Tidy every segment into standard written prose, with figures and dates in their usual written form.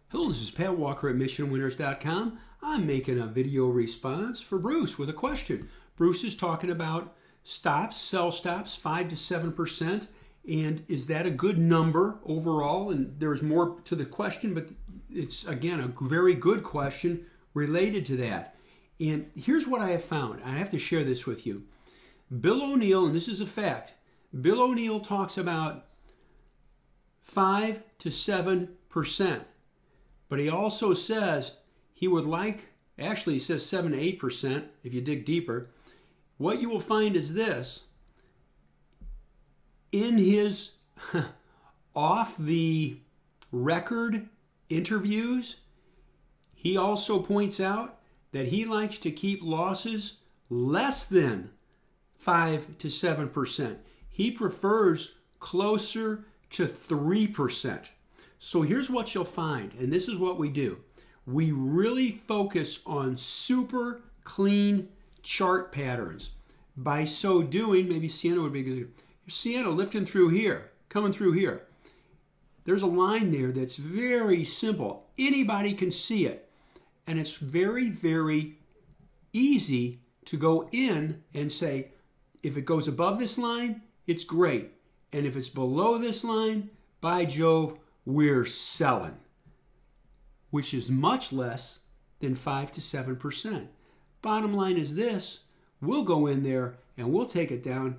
Hello, this is Pat Walker at MissionWinners.com. I'm making a video response for Bruce with a question. Bruce is talking about stops, sell stops, 5 to 7%, and is that a good number overall? And there's more to the question, but it's, again, a very good question related to that. And here's what I have found. I have to share this with you. Bill O'Neill, and this is a fact, Bill O'Neill talks about 5 to 7%. But he also says he would like, actually he says 7 to 8% if you dig deeper. What you will find is this. In his off the record interviews, he also points out that he likes to keep losses less than 5 to 7%. He prefers closer to 3%. So here's what you'll find, and this is what we do. We really focus on super clean chart patterns. By so doing, maybe Sienna would be good. Sienna lifting through here, coming through here. There's a line there that's very simple. Anybody can see it. And it's very, very easy to go in and say, if it goes above this line, it's great. And if it's below this line, by Jove, we're selling, which is much less than 5 to 7%. Bottom line is this, we'll go in there and we'll take it down.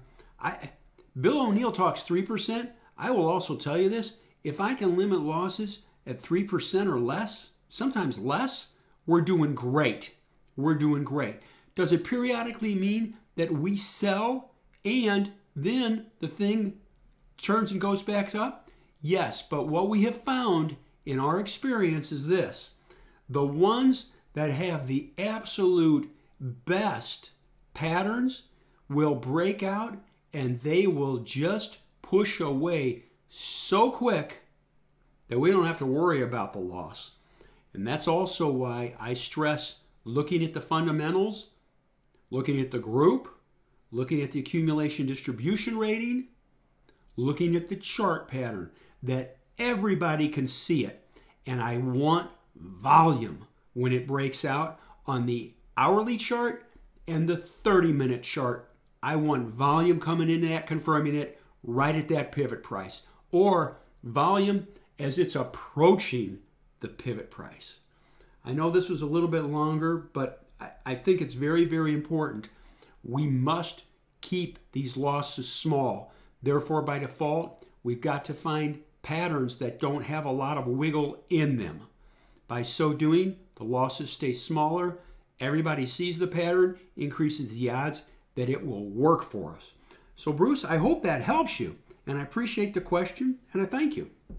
Bill O'Neill talks 3%. I will also tell you this, if I can limit losses at 3% or less, sometimes less, we're doing great. We're doing great. Does it periodically mean that we sell and then the thing turns and goes back up? Yes, but what we have found in our experience is this. The ones that have the absolute best patterns will break out and they will just push away so quick that we don't have to worry about the loss. And that's also why I stress looking at the fundamentals, looking at the group, looking at the accumulation distribution rating, looking at the chart pattern, that everybody can see it. And I want volume when it breaks out on the hourly chart and the 30-minute chart. I want volume coming into that, confirming it right at that pivot price, or volume as it's approaching the pivot price. I know this was a little bit longer, but I think it's very, very important. We must keep these losses small. Therefore, by default, we've got to find patterns that don't have a lot of wiggle in them. By so doing, the losses stay smaller. Everybody sees the pattern, increases the odds that it will work for us. So Bruce, I hope that helps you, and I appreciate the question, and I thank you.